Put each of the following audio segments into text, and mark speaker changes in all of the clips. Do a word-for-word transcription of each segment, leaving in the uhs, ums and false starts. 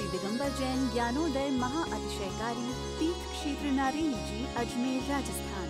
Speaker 1: श्री दिगंबर जैन ज्ञानोदय महाअतिशयकारी तीर्थ क्षेत्र नारेली जी, अजमेर, राजस्थान।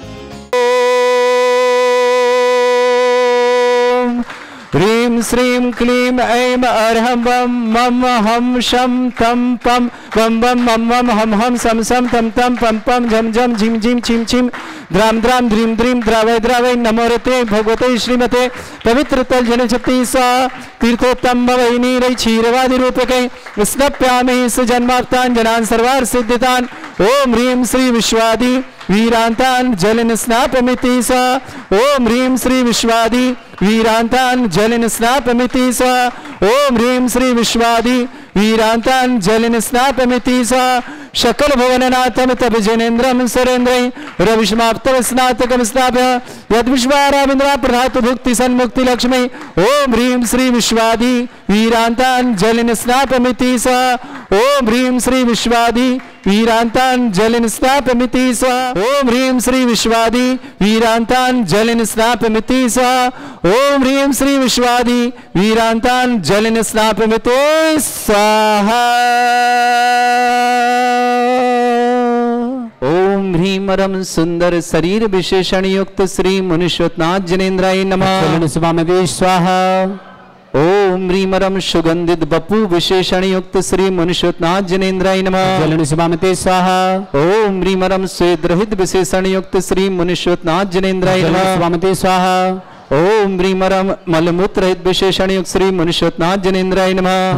Speaker 2: ह्रीं श्रीं क्लीं ऐं अर्हं वं मम हम शम तम पम वम वम मम वम हम हम सम सम तम तम पम पम झम झम झिम झिम छिम छिम द्राम द्राम ध्रीम ध्रीम द्रावय द्रावय नमोरते भगवते श्रीमते पवित्र तल जन छत्ती सा तीर्थोत्तम भवैनी रई क्षीरवादि रूपके स्नप्यामि सुजन्माप्तान जनान सर्वार सिद्धितान। ओम ह्रीं श्री विश्वादि वीरांतान जलन स्नापमिति सा। ओम ह्रीं श्री विश्वादि वीरांतान जलन स्नापमिति सा। ओम ह्रीं श्री विश्वादि वीरांतान जलन स्नापमिति सा। शकल भुवननाथम तब जनेन्द्रम सुरेन्द्र रविष्माप्तव स्नातकम स्नाप्य यद विश्वाराविंद्रा प्रधातु भुक्ति सन्मुक्ति लक्ष्मी। ओम ह्रीं श्री विश्वादि वीरांतान जलन स्नापमिति सा। ओम ह्रीं श्री विश्वादि वीरांतान जलन स्नापमिति सा। ओम ह्रीं श्री विश्वादि वीरांतान जलन स्नापमिति सा। ओम ह्रीं श्री विश्वादि वीरांतान जलन स्नापमिति स्वाहा। ओम ह्रीमरम सुंदर शरीर विशेषण युक्त श्री मुनिश्वतनाथ जनेन्द्राय नमः। स्वाहा। ओम ह्रीमरम सुगंधित बपु विशेषण युक्त श्री मुनिश्वतनाथ जनेन्द्राय नमः। स्वाहा। ओम ह्रीमरम स्वेद रहित विशेषण युक्त श्री मुनिश्वतनाथ जनेन्द्राय नमः। स्वाहा। ओम ह्रीमरम मलमूत्र रहित विशेषण युक्त श्री मुनिश्वतनाथ जनेन्द्राय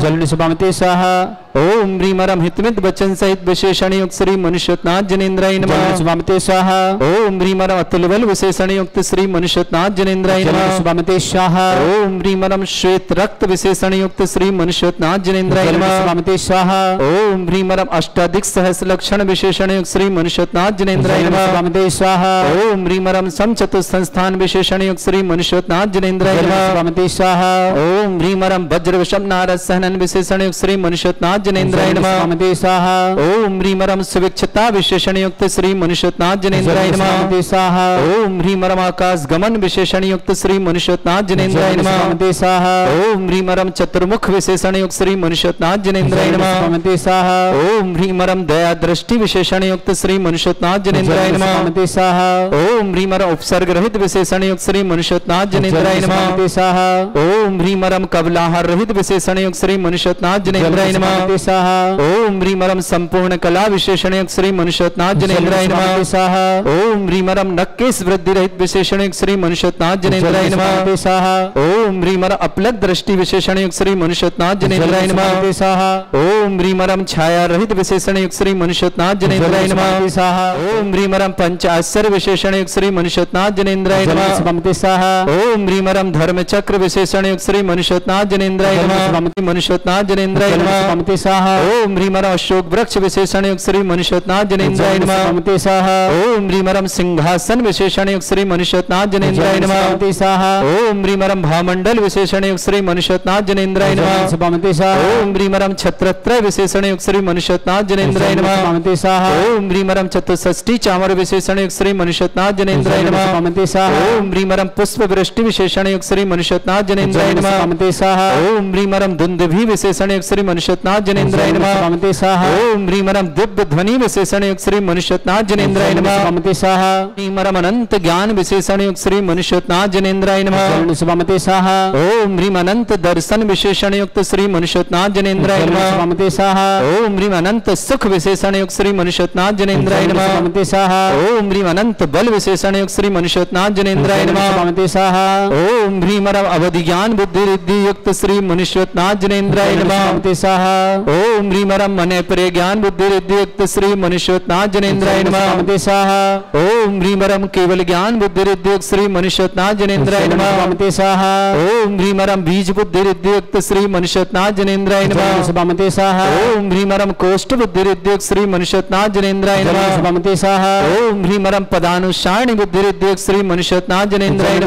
Speaker 2: नमः। स्वाहा। ओम ह्रीमरम हितमित वचन सहित विशेषण युक्त श्री मुनिश्वतनाथ जनेन्द्राय नमः। स्वाहा। ओम ह्रीमरम अतुलबल विशेषण युक्त श्री मुनिश्वतनाथ जनेन्द्राय नमः। स्वाहा। ओम ह्रीमरम श्वेत रक्त विशेषण युक्त श्री मुनिश्वतनाथ जनेन्द्राय नमः। स्वाहा। ओम ह्रीमरम अष्टाधिक सहस्र लक्षण विशेषण युक्त श्री मुनिश्वतनाथ जनेन्द्राय नमः। स्वाहा। ओम ह्रीमरम समचतुर संस्थान विशेषण युक्त श्री मुनिश्वतनाथ जनेन्द्राय नमः। स्वाहा। ओम ह्रीमरम वज्र विषम नारद सहनन विशेषण युक्त श्री मुनिश्वतनाथ जनेन्द्राय नमः। स्वाहा। ओम ह्रीमरम सुविक्षता विशेषण युक्त श्री मुनिश्वतनाथ जनेन्द्राय नमः। स्वाहा। ओम ह्रीमरम आकाश गमन विशेषण युक्त श्री मुनिश्वतनाथ जनेन्द्राय नमः। स्वाहा। ओम ह्रीमरम चतुर्मुख विशेषण युक्त श्री मुनिश्वतनाथ जनेन्द्राय नमः। स्वाहा। ओम ह्रीमरम दया दृष्टि विशेषण युक्त श्री मुनिश्वतनाथ जनेन्द्राय नमः। स्वाहा। ओम ह्रीमरम उपसर्ग रहित विशेषण युक्त श्री मुनिश्वतनाथ जनेन्द्राय नमः। स्वाहा। ओम ह्रीमरम कबलाहार रहित विशेषण युक्त श्री मुनिश्वतनाथ जनेन्द्राय नमः। ओम ह्रीमरम संपूर्ण कला विशेषण युक्त श्री मुनिश्वतनाथ जनेन्द्राय नमः। ओम ह्रीमरम नक्केश वृद्धि रहित विशेषण युक्त श्री मुनिश्वतनाथ जनेन्द्राय नमः। ओम ह्रीमरम अपलक दृष्टि विशेषण युक्त श्री मुनिश्वतनाथ जनेन्द्राय नमः। ओम ह्रीमरम छाया रहित विशेषण युक्त श्री मुनिश्वतनाथ जनेन्द्राय नमः। ओम ह्रीमरम पंच आश्चर्य विशेषण युक्त श्री मुनिश्वतनाथ जनेन्द्राय नमः। ओम ह्रीमरम धर्म चक्र विशेषण युक्त श्री मुनिश्वतनाथ जनेन्द्राय नमः। मुनिश्वतनाथ जनेन्द्राय नमः। ओम ह्रीमरम अशोक वृक्ष विशेषण युक्त श्री मुनिश्वतनाथ जनेन्द्राय नमः। ओम ह्रीमरम सिंहासन विशेषण युक्त श्री मुनिश्वतनाथ जनेन्द्राय नमः। ओम ह्रीमरम भामंडल विशेषण युक्त श्री मुनिश्वतनाथ जनेन्द्राय नमः। ओम ह्रीमरम छत्रत्रय विशेषण युक्त श्री मुनिश्वतनाथ जनेन्द्राय नमः। ओम ह्रीमरम चतुष्षष्टि चामर विशेषण युक्त श्री मुनिश्वतनाथ जनेन्द्राय नमः। ओम ह्रीमरम पुष्प वृष्टि विशेषण युक्त श्री मुनिश्वतनाथ जनेन्द्राय नमः। ओम ह्रीमरम दुंदुभि विशेषण युक्त श्री मुनिश्वतनाथ जनेन्द्राय नमः। ओम ह्रीमरम दिव्य ध्वनि विशेषण युक्त श्री मुनिश्वतनाथ जनेन्द्राय नमः। ह्रीमरम अनंत ज्ञान विशेषण युक्त श्री मुनिश्वतनाथ जनेन्द्राय नमः। ओम ह्रीम अनंत दर्शन विशेषण युक्त श्री मुनिश्वतनाथ जनेन्द्राय नमः। ओम ह्रीम अनंत सुख विशेषण युक्त श्री मुनिश्वतनाथ जनेन्द्राय नमः। ओम ह्रीम अनंत बल विशेषण युक्त श्री मुनिश्वतनाथ जनेन्द्राय नमः। ओम ह्रीमरम अवधि ज्ञान बुद्धि रिद्धि युक्त श्री मुनिश्वतनाथ जनेन्द्राय नमः। ओम ह्रीमरम मने परे ज्ञान बुद्धि रिद्धि युक्त श्री मुनिश्वतनाथ जनेन्द्राय नमः। ओम ह्रीमरम केवल ज्ञान बुद्धि रिद्धि युक्त श्री मुनिश्वतनाथ जनेन्द्राय नमः। ओम ह्रीमरम बीज बुद्धि रिद्धि युक्त श्री मुनिश्वतनाथ जनेन्द्राय नमः। ओम ह्रीमरम कोष्ठ बुद्धि रिद्धि युक्त श्री मुनिश्वतनाथ जनेन्द्राय नमः। ओम ह्रीमरम पदानुसारणी बुद्धि रिद्धि युक्त श्री मुनिश्वतनाथ जनेन्द्राय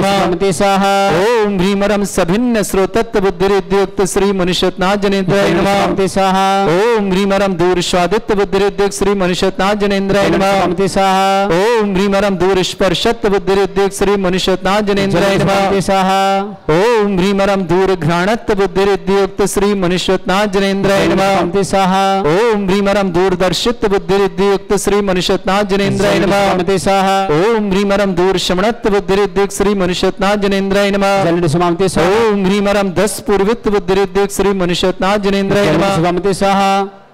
Speaker 2: नमः। ओम ह्रीमरम सभिन्न श्रोतत्व बुद्धि रिद्धि युक्त श्री मुनिश्वतनाथ जनेन्द्राय नमः।
Speaker 3: स्वाहा
Speaker 2: ओम ह्रीं रम दूर स्वादित्य बुद्धिरिद्योग श्री मनुष्यनाथ जनेन्द्राय नमः
Speaker 3: स्वाहा
Speaker 2: ओम ह्रीं रम दूर स्पर्शत्व बुद्धिरिद्योग श्री मनुष्यनाथ जनेन्द्राय नमः
Speaker 3: स्वाहा
Speaker 2: ओम ह्रीं रम दूर घ्राणत्व बुद्धिरिद्योग श्री मनुष्यनाथ जनेन्द्राय नमः
Speaker 3: स्वाहा
Speaker 2: ओम ह्रीं रम दूरदर्शित्व बुद्धिरिद्योग श्री मनुष्यनाथ जनेन्द्राय नमः
Speaker 3: स्वाहा
Speaker 2: ओम ह्रीं रम दूर शमणत्व बुद्धिरिद्योग श्री मनुष्यनाथ जनेन्द्राय नमः ओम ह्रीं रम दस पूर्वित्व बुद्धिरिद्योग श्री मनुष्यनाथ जनेन्द्राय नमः
Speaker 3: स्वाहा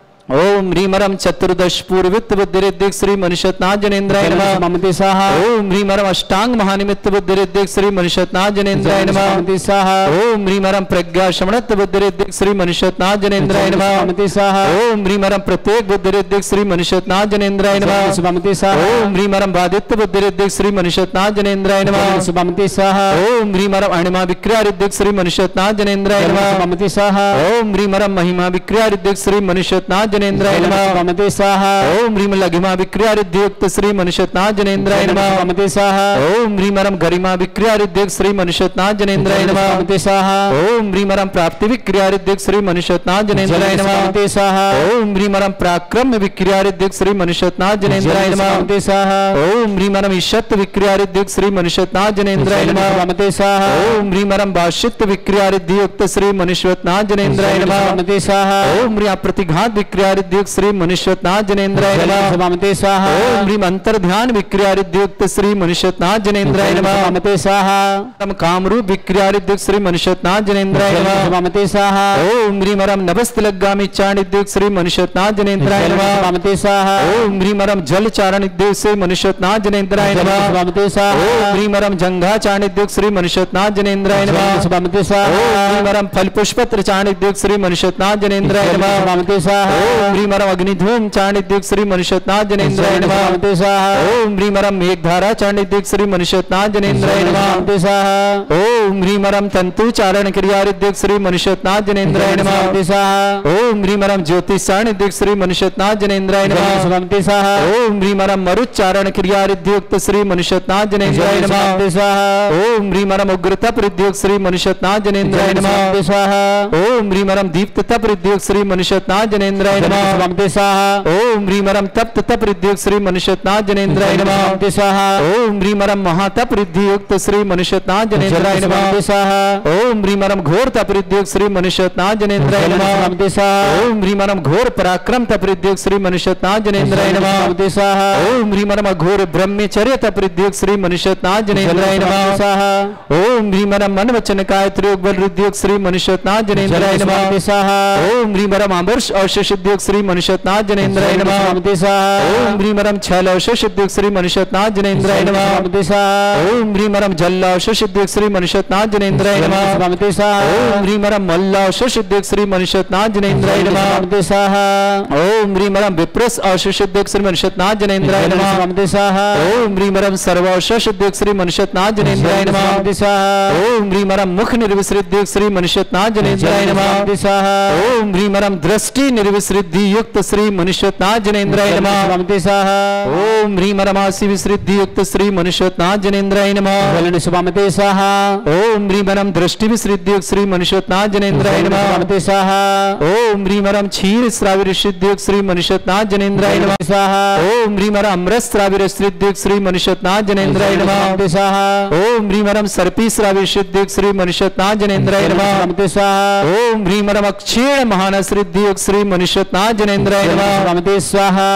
Speaker 2: ओम ह्रीं रम चतुर्दश पूर्वित्व बुद्धिरिद्योग श्री मनुष्यनाथ जनेन्द्राय नमः
Speaker 3: स्वाहा
Speaker 2: ओम ह्रीं रम अष्टांग महानिमित्त बुद्धिरिद्योग श्री मनुष्यनाथ जनेन्द्राय नमः
Speaker 3: स्वाहा
Speaker 2: ओम ह्रीं रम प्रज्ञा शमणत्व बुद्धिरिद्योग श्री मनुष्यनाथ जनेन्द्राय नमः
Speaker 3: स्वाहा
Speaker 2: ओम ह्रीं रम प्रत्येक बुद्धिरिद्योग श्री मनुष्यनाथ जनेन्द्राय नमः
Speaker 3: स्वाहा
Speaker 2: ओम ह्रीं रम बाधित्व बुद्धिरिद्योग श्री मनुष्यनाथ जनेन्द्राय नमः
Speaker 3: स्वाहा
Speaker 2: ओम ह्रीं रम अणिमा विक्रियारिद्योग श्री मनुष्यनाथ जनेन्द्राय नमः
Speaker 3: स्वाहा
Speaker 2: ओम ह्रीं रम महिमा विक्रियारिद्योग श्री मनुष्यनाथ जनेन्द्राय नमः
Speaker 3: स्वाहा
Speaker 2: ओम ह्रीं लघिमा विक्रियारिद्योग श्री मनुष्यनाथ जनेन्द्राय नमः
Speaker 3: स्वाहा
Speaker 2: ओम ह्रीं रम गरिमा विक्रियारिद्योग श्री मनुष्यनाथ जनेन्द्राय नमः
Speaker 3: स्वाहा
Speaker 2: ओम ह्रीं रम प्राप्ति विक्रियारिद्योग श्री मनुष्यनाथ जनेन्द्राय नमः
Speaker 3: स्वाहा
Speaker 2: ओम ह्रीं रम पराक्रम विक्रियारिद्योग श्री मनुष्यनाथ जनेन्द्राय नमः
Speaker 3: स्वाहा
Speaker 2: ओम ह्रीं रम ईशत्व विक्रियारिद्योग श्री मनुष्यनाथ जनेन्द्राय नमः
Speaker 3: स्वाहा
Speaker 2: ओम ह्रीं रम भाष्यत्व विक्रियारिद्योग श्री मनुष्यनाथ जनेन्द्राय नमः
Speaker 3: स्वाहा
Speaker 2: ओम ह्रीं प्रतिघात विक्रियारिद्योग श्री मनुष्यनाथ जनेन्द्राय नमः
Speaker 3: स्वाहा
Speaker 2: ओम ह्रीं अंतर्ध्यान विक्रियारिद्योग श्री मनुष्यनाथ जनेन्द्राय नमः
Speaker 3: स्वाहा
Speaker 2: रम कामरूप विक्रियारिद्योग श्री मनुष्यनाथ जनेन्द्राय नमः
Speaker 3: स्वाहा
Speaker 2: ओम ह्रीं रम नभस्तलगामी चारणिद्योग श्री मनुष्यनाथ जनेन्द्राय नमः
Speaker 3: स्वाहा
Speaker 2: ओम ह्रीं रम जल चारणिद्योग श्री मनुष्यनाथ जनेन्द्राय नमः
Speaker 3: स्वाहा
Speaker 2: ओम ह्रीं रम जंघा चारणिद्योग श्री मनुष्यनाथ जनेन्द्राय नमः ओम ह्रीं रम फल पुष्पत्र चारणिद्योग श्री मनुष्यनाथ जनेन्द्राय नमः
Speaker 3: स्वाहा
Speaker 2: ओम ह्रीं रम अग्निधूम चारणिद्योग श्री मनुष्यनाथ जनेन्द्राय नमः
Speaker 3: स्वाहा
Speaker 2: ओम ह्रीं रम मेघधारा चारणिद्योग श्री मनुष्यनाथ जनेन्द्राय नमः
Speaker 3: स्वाहा
Speaker 2: ओम ह्रीं रम तंतु चारण क्रियारिद्योग श्री मनुष्यनाथ जनेन्द्राय नमः
Speaker 3: स्वाहा
Speaker 2: ओम ह्रीं रम ज्योतिष चारणिद्योग श्री मनुष्यनाथ जनेन्द्राय नमः
Speaker 3: स्वाहा
Speaker 2: ओम ह्रीं रम मरुच्चारण क्रियारिद्योग श्री मनुष्यनाथ जनेन्द्राय नमः
Speaker 3: स्वाहा
Speaker 2: ओम ह्रीं रम उग्रतप हृद्योग श्री मनुष्यनाथ जनेन्द्राय नमः
Speaker 3: स्वाहा
Speaker 2: ओम ह्रीं रम दीप्त तप हृद्योग श्री मनुष्यनाथ जनेन्द्राय नमः
Speaker 3: स्वाहा
Speaker 2: ओम ह्रीं रम तप्त तप हृद्योग श्री मनुष्यनाथ जनेन्द्राय नमः
Speaker 3: स्वाहा
Speaker 2: ओम ह्रीं रम महातप हृद्योग श्री मनुष्यनाथ जनेन्द्राय नमः
Speaker 3: स्वाहा
Speaker 2: ओम ह्रीं रम घोर तप हृद्योग श्री मनुष्यनाथ जनेन्द्राय नमः
Speaker 3: स्वाहा
Speaker 2: ओम ह्रीं रम घोर पराक्रम तप हृद्योग श्री मनुष्यनाथ जनेन्द्राय नमः
Speaker 3: स्वाहा
Speaker 2: ओम ह्रीं रम घोर ब्रह्मचर्य तप हृद्योग श्री मनुष्यनाथ जनेन्द्राय नमः
Speaker 3: स्वाहा
Speaker 2: ओम ह्रीं रम मन वचन काय त्रियोग बल हृद्योग श्री मनुष्यनाथ जनेन्द्राय नमः
Speaker 3: स्वाहा
Speaker 2: ओम ह्रीं रम अमर्ष अवशेष हृद्योग श्री मनुष्यनाथ जनेन्द्राय नमः
Speaker 3: स्वाहा
Speaker 2: ओम ह्रीं रम छल अवशेष हृद्योग श्री मनुष्यनाथ जनेन्द्राय नमः
Speaker 3: स्वाहा
Speaker 2: ओम ह्रीं रम जल अवशेष हृद्योग श्री मनुष्यनाथ जनेन्द्राय नमः
Speaker 3: स्वाहा
Speaker 2: ओम ह्रीं रम मल्ल अवशेष हृद्योग श्री मनुष्यनाथ जनेन्द्राय नमः
Speaker 3: स्वाहा
Speaker 2: ओम ह्रीं रम विप्रस अवशेष हृद्योग श्री मनुष्यनाथ जनेन्द्राय नमः
Speaker 3: स्वाहा
Speaker 2: ओम ह्रीं रम सर्व अवशेष हृद्योग श्री मनुष्यनाथ जनेन्द्राय नमः
Speaker 3: स्वाहा
Speaker 2: ओम ह्रीं रम मुख निर्विसृत श्री मनुष्यनाथ जनेन्द्राय नमः
Speaker 3: स्वाहा
Speaker 2: ओम ह्रीं रम दृष्टि निर्विसृद्धि युक्त श्री मनुष्यनाथ जनेन्द्राय नमः
Speaker 3: स्वाहा
Speaker 2: ओम ह्रीं रम आसि विसृद्धि युक्त श्री मनुष्यनाथ जनेन्द्राय नमः
Speaker 3: स्वाहा
Speaker 2: ओम ह्रीं रम दृष्टि विसृद्धि युक्त श्री मनुष्यनाथ जनेन्द्राय नमः
Speaker 3: स्वाहा
Speaker 2: ओम ह्रीं रम क्षीर श्राविर सिद्धि युक्त श्री मनुष्यनाथ जनेन्द्राय नमः
Speaker 3: स्वाहा
Speaker 2: ओम ह्रीं रम अमृत श्राविर सिद्धि युक्त श्री मनुष्यनाथ जनेन्द्राय नमः
Speaker 3: स्वाहा
Speaker 2: ओम ह्रीं रम सर्पी श्राविर सिद्धि युक्त श्री मनुष्यनाथ जनेन्द्राय नमः
Speaker 3: स्वाहा
Speaker 2: ओम ह्रीं रम क्षीण महानस सिद्धि युक्त श्री मनुष्यनाथ जनेन्द्राय नमः
Speaker 3: स्वाहा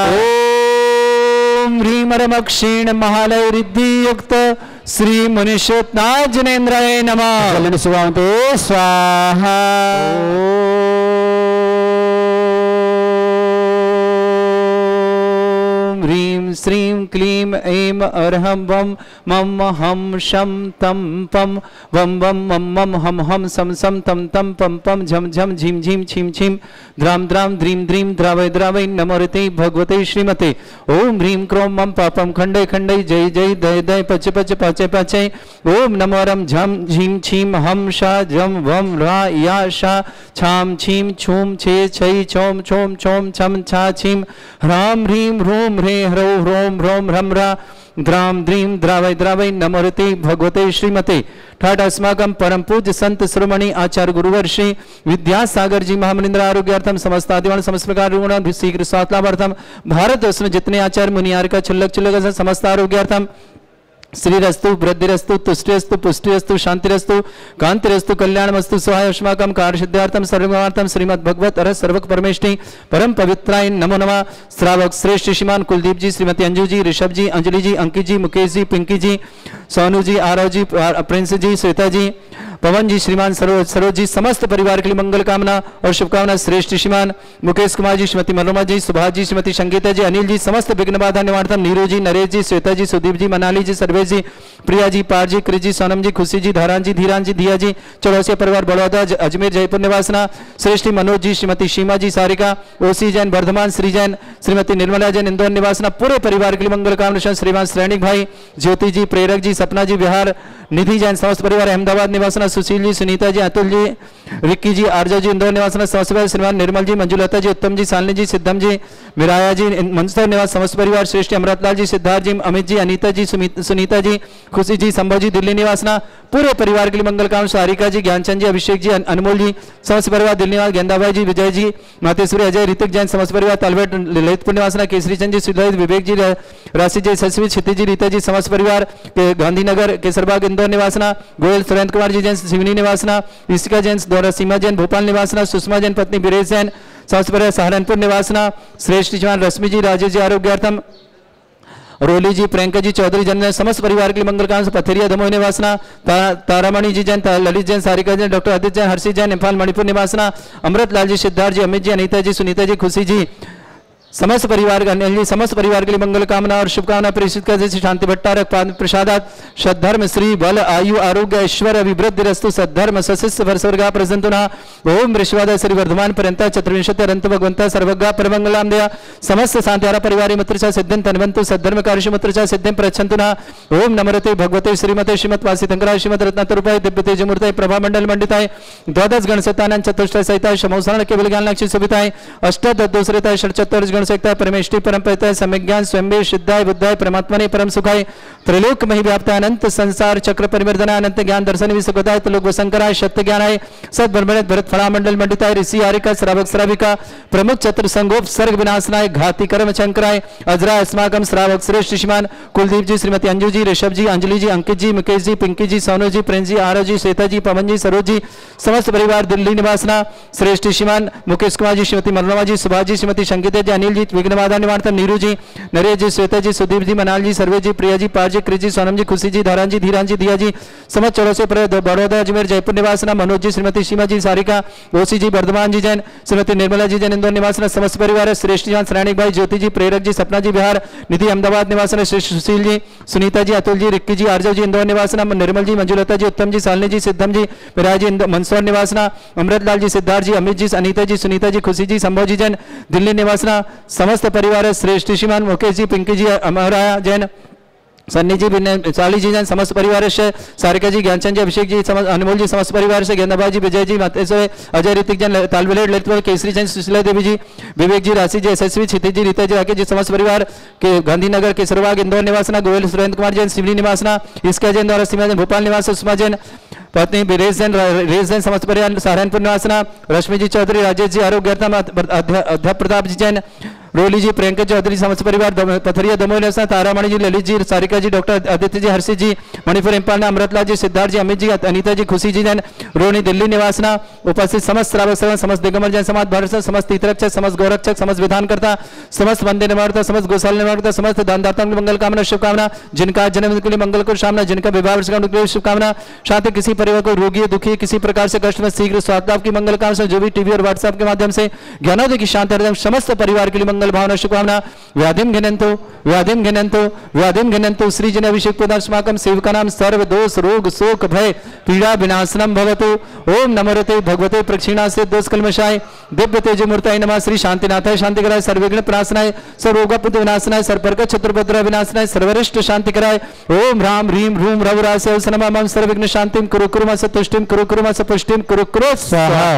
Speaker 2: ओम ह्रीं रम क्षीण महालय रिद्धि युक्त श्री मनुष्यनाथ जनेन्द्राय नमः
Speaker 3: स्वाहा
Speaker 2: ह्रीं श्रीं क्लीं ऐं अर्हं वं मम हम शं तं पं वं वं मम मम हम हम सम सम तं तं पं पं झम झम झीं झीं छीं छीं द्रां द्रां द्रीं द्रीं द्रावय द्रावय नमोरते भगवते श्रीमते ओम ह्रीं क्रों मम पापं खंडय खंडय जय जय दय दय पच पच पाचय पाचय ओम नमो रम झम झीं छीं हम शा झम वम रा या शा छाम छीं छूम छे छै छोम छोम छोम छम छा छीं ह्रां ह्रीं ह्रूं ह्रे ह्रौ ह्रों ह्रों ह्रं रा द्राम द्रीम द्रावय द्रावय नमोरते भगवते श्रीमते ठाट अस्माकं परम पूज्य संत श्रोमणी आचार्य गुरुवर श्री विद्यासागर जी महामनिंद्र आरोग्यार्थम समस्त आदिवान समस्त प्रकार रुग्ण शीघ्र स्वास्थ्य लाभार्थम भारत वर्ष में जितने आचार्य मुनियार का चुल्लक चुल्लक समस्त आरोग्यार्थम श्रीरस्तु वृद्धिरस्तु तुष्टिरस्तु पुष्टिरस्तु शांतिरस्तु कांतिरस्तु कल्याणमस्तु सहाय अस्माकं कार्यसिद्धार्थम सर्वमार्थम श्रीमद् भगवत अर सर्वक परमेष्टि परम पवित्राय नमो नमः। श्रावक श्रेष्ठ श्रीमान कुलदीप जी, श्रीमती अंजू जी, ऋषभ जी, अंजलि जी, अंकित जी, मुकेश जी, पिंकी जी, सोनू जी, आरव जी, प्रिंस जी, श्वेता जी, पवन जी, श्रीमान सरोज सरोज जी, समस्त परिवार के लिए मंगल कामना और शुभकामना। श्रेष्ठ श्रीमान मुकेश कुमार जी, श्रीमती मनोरमा जी, सुभाष जी, श्रीमती संगीता जी, अनिल जी, समस्त विघ्न बाधा निवारणम नीरू जी, नरेश जी, श्वेता जी, सुदीप जी, मनाली जी, सर्वेश जी, प्रिया जी, पार जी, कृष जी, सोनम जी, खुशी जी, धारान जी, धीरान जी, दिया जी, चौरसिया परिवार बड़ौदा अजमेर जयपुर निवासना, श्रेष्ठ मनोज जी, श्रीमती सीमा जी, सारिका ओसी जैन वर्धमान, श्री जैन, श्रीमती निर्मला जैन इंदौर निवासना, पूरे परिवार के लिए मंगल कामना। श्रीमान श्रेणिक भाई, ज्योति जी, प्रेरक जी, सपना जी, बिहार निधि जैन समस्त परिवार अहमदाबाद निवासना, सुशील जी, सुनीता जी, अतुल जी, रिक्की जी, आरजा जी इंदौर निवासना समस्त परिवार, श्रीमान निर्मल जी, मंजुलता जी, उत्तम जी, सालनी जी, सिद्धम जी, मिराया जी मंसूर निवास समस्त परिवार, श्रेष्ठ अमृतलाल जी, सिद्धार्थ जी, अमित जी, अनीता जी, सुनीता जी, खुशी जी, संभव जी, दिल्ली निवासना, पूरे परिवार के लिए मंगल काम। सारिका जी, ज्ञानचंद जी, अभिषेक जी, अनमोल जी समस्त परिवार दिल्ली निवास, गेंदाबाई जी, विजय जी, मातेश्वरी, अजय, ऋतिक जैन समस्त परिवार तालवेट ललितपुर निवासना, केसरी चंद जी, सुधीर, विवेक जी, राशि जी, शशि, क्षिति जी, रीता जी समस्त परिवार गांधीनगर केसरबाग इंदौर निवासना, गोयल सुरेंद्र कुमार जी जैन सिवनी निवासना, ऋषिका जैन द्वारा सीमा जैन भोपाल निवासना, सुषमा जैन पत्नी बीरेश जैन समस्त परिवार सहारनपुर निवासना, श्रेष्ठ जवान रश्मि जी, राजेश जी आरोग्यार्थम, रोली जी, प्रियंका जी चौधरी जन समस्त परिवार के लिए मंगल काम। पथरिया दमोह निवासना, ता, तारामणि जी जैन, ललित जैन, सारिका जैन, डॉक्टर आदित्य जैन, हर्षित जैन, इम्फाल मणिपुर निवासना, अमृत लाल जी, सिद्धार्थ जी, अमित जी, अनीता जी, सुनीता जी, खुशी जी, समस्त परिवार का अनिल जी समस्त परिवार के लिए मंगल कामना और शुभकामना प्रेषित कर जैसे शांति भट्टारक प्रसादात सद्धर्म श्री बल आयु आरोग्य ऐश्वर्य अभिवृद्धि रस्तु सद्धर्म सशिष्य वर्षवर्गा प्रसंतुना ओम ऋषवाद श्री वर्धमान पर्यंत चतुर्विंशति अनंत भगवंत सर्वज्ञा परमंगलाम दया समस्त शांतिहारा परिवार मित्रचा सिद्धिं तन्वन्तु सद्धर्म कार्यशु मित्रचा सिद्धिं प्रच्छन्तुना ओम नमरते भगवते श्रीमते श्रीमत वासितंकराय श्रीमत रत्नातरूपाय दिव्य तेजमूर्ताय प्रभा मंडल मंडिताय द्वादश गणसतानंद चतुष्टय सहिताय शमोसरण केवल ज्ञान लक्ष्य सुविताय अष्टद दोसरेताय षट्चत्वारिश सकता परमेष्टि परम पवित्र सम्यज्ञान स्वयं सिद्धाय बुद्धाय परमात्मने परम सुखाय त्रैलोक मही व्याप्ता अनंत संसार चक्र परिवर्धना अनंत ज्ञान दर्शन विसुखताय त्रिलोक वसंकराय सत्य ज्ञानाय सद ब्रह्मणित भरत फला मंडल मंडिताय ऋषि आरिका श्रावक श्राविका प्रमुख चतुर संगोप सर्ग विनाशनाय घाती कर्म शंकराय अजरा अस्माकम श्रावक श्रेष्ठ श्रीमान कुलदीप जी श्रीमती अंजू जी ऋषभ जी अंजलि जी अंकित जी मुकेश जी पिंकी जी सोनू जी प्रिंस जी आरव जी श्वेता जी पवन जी सरोज जी समस्त परिवार दिल्ली निवासना श्रेष्ठ श्रीमान मुकेश कुमार जी श्रीमती मनोरमा जी सुभाष जी श्रीमती संगीता जी अनिल जी विघ्नबाधा निवारण नीरू जी नरेश जी श्वेता जी सुदीप जी मनाल जी सर्वे जी प्रिया जी पार जी कृष जी सोनम जी खुशी जी धारान जी धीरान जी दिया जी समस्त चौरसे बड़ौदा अजमेर जयपुर निवासना मनोज जी श्रीमती सीमा जी सारिका ओसी जी वर्धमान जी जैन श्रीमती निर्मला जी जैन इंदौर निवासना समस्त परिवार श्रेष्ठ जान श्रेणिक भाई ज्योति जी प्रेरक जी सपना जी बिहार निधि अहमदाबाद निवासना श्रेष्ठ सुशील जी सुनीता जी अतुल जी रिक्की जी आरजव जी इंदौर निवासना निर्मल जी मंजुलता जी उत्तम जी सालनी जी सिद्धम जी विराज जी मंदसौर निवासना अमृतलाल जी सिद्धार्थ जी अमित जी अनीता जी सुनीता जी खुशी जी संभव जी जैन दिल्ली निवासना समस्त परिवार श्रेष्ठ श्रीमान मुकेश जी पिंकी जी अमराया जैन सन्नी जी चाली जी जैन समस्त परिवार से सारिका जी ज्ञानचंद जी अभिषेक जी अनमोल जी समस्त परिवार से गेंदाबाई जी विजय जी मातेश्वर अजय ऋतिक जैन तालबेलेट ललितपुर केसरी जैन सुशीला देवी जी विवेक जी राशि जी यशस्वी क्षिति जी रीता जी राकेश जी समस्त परिवार के गांधीनगर केसरबाग इंदौर निवासना गोयल सुरेंद्र कुमार जैन सिवनी निवासना इसका जैन द्वारा सीमा जैन भोपाल निवास सुषमा जैन पत्नी बीरेश जैन रेश जैन समस्त परिवार सहारनपुर निवासना रश्मि जी चौधरी राजेश जी आरोग्यता अध्याप प्रताप जी जैन रोली जी प्रियंका चौधरी समस्त परिवार पथरिया दमोह निवासना तारामणि जी ललित जी सारिका जी डॉक्टर आदित्य जी हर्षित जी मणिपुर इम्फाल अमृतलाल जी सिद्धार्थ जी अमित जी अनीता जी खुशी जी जैन रोहिणी दिल्ली निवासना उपस्थित समस्त श्रावक श्रवण समस्त दिगंबर जैन समाज भारत समस्त तीर्थरक्षक समस्त गौरक्षक समस्त विधानकर्ता समस्त वंदे निवारता समस्त गौशाल निवारता समस्त दानदाता मंगल कामना शुभकामना जिनका जन्म के लिए मंगल को शामना जिनका विवाह वर्ष का शुभकामना साथ ही किसी परिवार को रोगी दुखी किसी प्रकार से कष्ट में शीघ्र स्वास्थ्य की मंगल कामना जो भी टीवी और व्हाट्सएप के माध्यम से ज्ञानोदय की शांति समस्त परिवार के लिए मंगल भावना शुभकामना व्याधिम घिनंतु व्याधिम घिनंतु व्याधिम घिनंतु श्री जन अभिषेक पदार्शमाकम सेवकानाम सर्व दोष रोग शोक भय पीड़ा विनाशनम भवतु ओम नमोरते भगवते प्रक्षिणा से दोष कलमशाय दिव्य तेज मूर्ताय नमः श्री शांतिनाथाय शांतिकराय सर्वविघ्न प्रणाशनाय सर्वरोगपद विनाशनाय सर्वपर्क छत्रभद्र विनाशनाय सर्वरिष्ट शांतिकराय ओम राम ह्रीम रूम रवरास्य नमः मम सर्वविघ्न शांतिम कुरु कुरु मस तुष्टिम कुरु कुरु मस पुष्टिम कुरु कुरु स्वाहा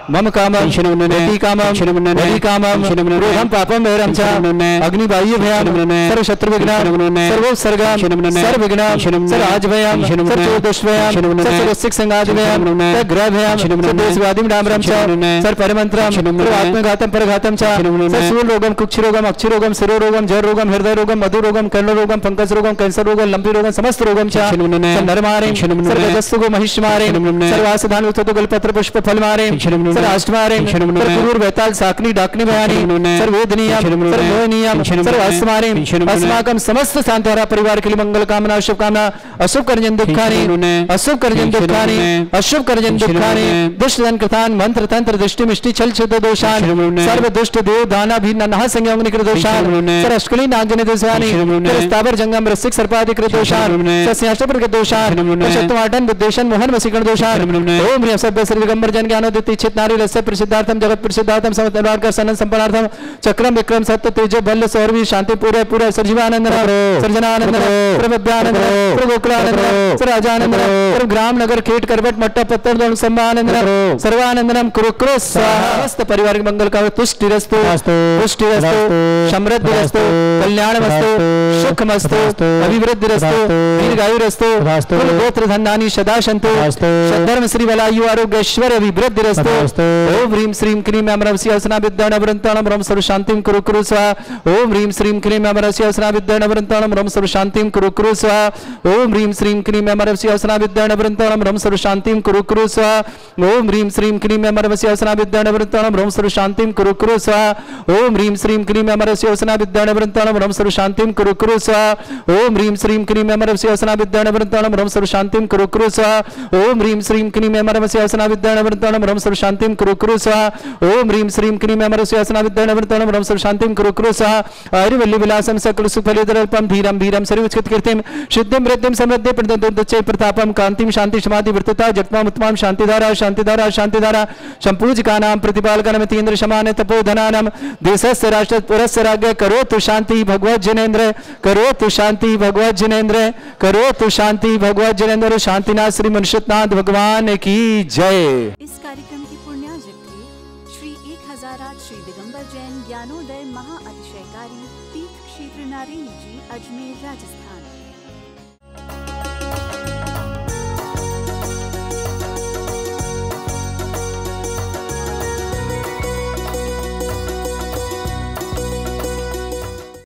Speaker 2: मम कामम वति कामम वदि कामम क्रोधम पापम वैरम च अग्निबाह्य भयम सर्व शत्रु विघ्नम सर्वोत्सर्गम सर्व विघ्नम सर्व आज भयम सर्व चतुर्दश भयम सर्व सिक संगादि भयम सर्व ग्रह भयम सर्व देशवादिम डामरम च सर्व परमंत्रम सर्व आत्मघातम परघातम च सर्व शूल रोगम कुक्षि रोगम अक्षि रोगम शिरो रोगम जर रोगम हृदय रोगम मधु रोगम कर्ण रोगम पंकज रोगम कैंसर रोगम लंबी रोगम समस्त रोगम च नर मारे सर्व जस्तु गो महिष मारे सर्व आसधान उततो गलपत्र पुष्प फल मारे सर्व अष्ट मारे सर्व कुरूर वेताल साकनी डाकनी भयानी सर्व वेदनीयम सर्व मोहनीयम सर्व अस्त मारे अस्माकम समस्त शांतिहारा परिवार के लिए मंगल कामना शुभ कामना अशुभ कर्जन दुखानी अशुभ कर्जन दुखानी अशुभ कर्जन दुखानी दुष्ट जन कृतान मंत्र तंत्र दृष्टि मिष्टि छल छुद दोषान सर्व दुष्ट देव दाना भी नहा संयोग निकृत दोषान सर अष्कली नागजन दोषानी स्थावर जंगम रसिक सर्पादि कृत दोषान सस्याष्टपर कृत दोषान शतवाटन बुद्धेशन मोहन वसीकरण दोषान ओम ह्रीं सभ्य श्री दिगंबर जन ज्ञानोदित चित नारी रस्य प्रसिद्धार्थम जगत प्रसिद्धार्थम समतवार का सनन संपन्नार्थम चक्रम विक्रम सत्य तेजो बल सौरवी शांति पूरे पूरे सर्जीवानंद सर्जनानंद प्रभव्यानंद प्रगोकुलानंद सराजानंद ग्राम नगर खेट करवट मट्टा पत्थर दोन सम्मानंद सर्वानंदनम कुरु कुरु समस्त परिवार के मंगल का तुष्टिरस्तु पुष्टिरस्तु समृद्धिरस्तु कल्याणमस्तु सुखमस्तु अभिवृद्धिरस्तु दीर्घायुरस्तु कुल गोत्र धनानि सदा सन्तु सद्धर्म श्री बलायु आरोग्य ऐश्वर्य अभिवृद्धिरस्तु ओम ह्रीं श्रीं क्रीं अमरवसी असना विद्यान अवरंताणम रम सर्व शांतिं कुरु कुरु स्वाहा ओम ह्रीं श्रीं क्रीं अमरवसी असना विद्यान अवरंताणम रम सर्व शांतिं कुरु कुरु स्वाहा ओम ह्रीं श्रीं क्रीं अमरवसी असना विद्यान अवरंताणम रम सर्व शांतिं कुरु कुरु स्वाहा ओम ह्रीं श्रीं क्रीं अमरवसी असना विद्यान अवरंताणम रम सर्व शांतिं कुरु कुरु स्वाहा ओम ह्रीं श्रीं क्रीं अमरवसी असना विद्यान अवरंताणम रम सर्व शांतिं कुरु कुरु स्वाहा ओम ह्रीं श्रीं क्रीं अमरवसी असना विद्यान अवरंताणम रम सर्व शांतिं कुरु कुरु स्वाहा ओम ह्रीं श्रीं क्रीं अमरवसी असना विद्यान अवरंताणम रम सर्व शांतिं कुरु कुरु स्वाहा ओम ह्रीं श्रीं क्रीं अमरवसी असना विद्यान अवरंताणम रम सर्व शांतिं कुरु कुरु स्वाहा आयुर्वल्ली विलासम सकल सुफलितरल्पम धीरम धीरम सर्वोच्चित कीर्तिम शुद्धिम वृद्धिम समृद्धि प्रदोदच्चै प्रतापम कांतिम शांति समाधि वृत्तता जटमाम उत्तमाम शांतिधारा शांतिधारा शांतिधारा संपूजकानां प्रतिपालकानां तीन्द्र शमान तपोधनानां देशस्य राष्ट्र पुरस्य राज्ञ करोतु शांति भगवत जनेन्द्र करोतु शांति भगवत जनेन्द्र करोतु शांति भगवत जनेन्द्र शांतिनाथ श्री मनुष्यनाथ भगवान की जय।
Speaker 1: इस कार्यक्रम की पुण्यार्जक थे श्री एक हजार आठ श्री दिगंबर जैन ज्ञानोदय महाअतिशयकारी तीर्थ क्षेत्र नारायण जी, अजमेर, राजस्थान।